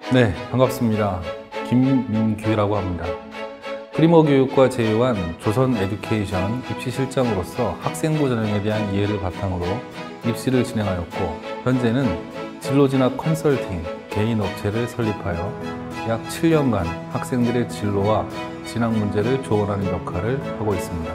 네, 반갑습니다. 김민규라고 합니다. 프리모 교육과 제휴한 조선 에듀케이션 입시실장으로서 학생부 전형에 대한 이해를 바탕으로 입시를 진행하였고, 현재는 진로진학 컨설팅 개인 업체를 설립하여 약 7년간 학생들의 진로와 진학 문제를 조언하는 역할을 하고 있습니다.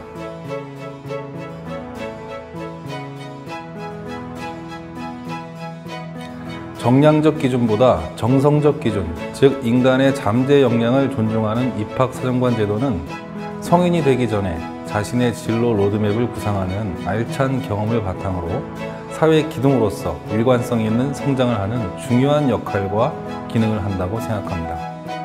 정량적 기준보다 정성적 기준, 즉 인간의 잠재 역량을 존중하는 입학사정관 제도는 성인이 되기 전에 자신의 진로 로드맵을 구상하는 알찬 경험을 바탕으로 사회 기둥으로서 일관성 있는 성장을 하는 중요한 역할과 기능을 한다고 생각합니다.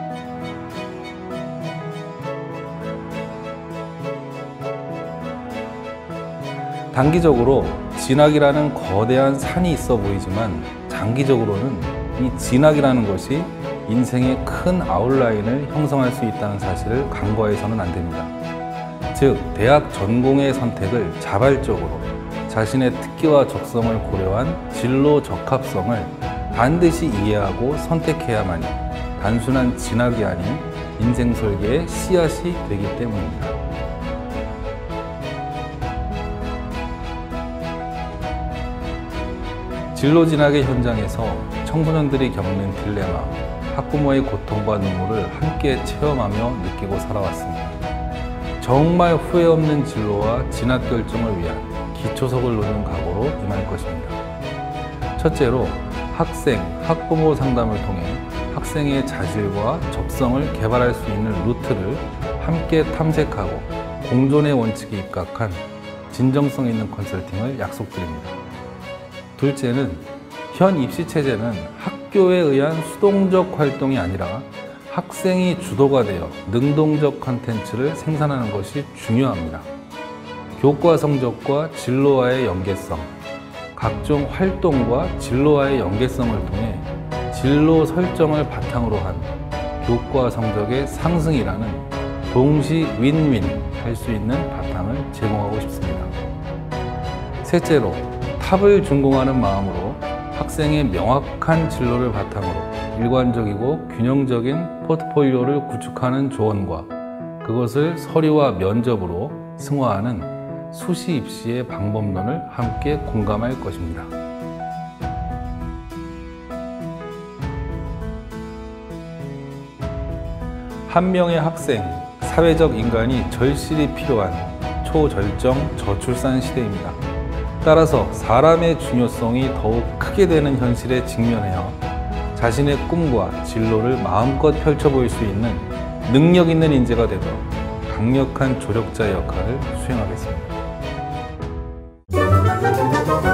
단기적으로 진학이라는 거대한 산이 있어 보이지만 장기적으로는 이 진학이라는 것이 인생의 큰 아웃라인을 형성할 수 있다는 사실을 간과해서는 안 됩니다. 즉, 대학 전공의 선택을 자발적으로 자신의 특기와 적성을 고려한 진로 적합성을 반드시 이해하고 선택해야만이 단순한 진학이 아닌 인생 설계의 씨앗이 되기 때문입니다. 진로 진학의 현장에서 청소년들이 겪는 딜레마, 학부모의 고통과 눈물을 함께 체험하며 느끼고 살아왔습니다. 정말 후회 없는 진로와 진학 결정을 위한 기초석을 놓는 각오로 임할 것입니다. 첫째로 학생, 학부모 상담을 통해 학생의 자질과 적성을 개발할 수 있는 루트를 함께 탐색하고 공존의 원칙에 입각한 진정성 있는 컨설팅을 약속드립니다. 둘째는 현 입시체제는 학교에 의한 수동적 활동이 아니라 학생이 주도가 되어 능동적 컨텐츠를 생산하는 것이 중요합니다. 교과 성적과 진로와의 연계성, 각종 활동과 진로와의 연계성을 통해 진로 설정을 바탕으로 한 교과 성적의 상승이라는 동시 윈윈 할 수 있는 바탕을 제공하고 싶습니다. 셋째로 탑을 준공하는 마음으로 학생의 명확한 진로를 바탕으로 일관적이고 균형적인 포트폴리오를 구축하는 조언과 그것을 서류와 면접으로 승화하는 수시 입시의 방법론을 함께 공감할 것입니다. 한 명의 학생, 사회적 인간이 절실히 필요한 초절정 저출산 시대입니다. 따라서 사람의 중요성이 더욱 크게 되는 현실에 직면하여 자신의 꿈과 진로를 마음껏 펼쳐 보일 수 있는 능력 있는 인재가 되도록 강력한 조력자의 역할을 수행하겠습니다.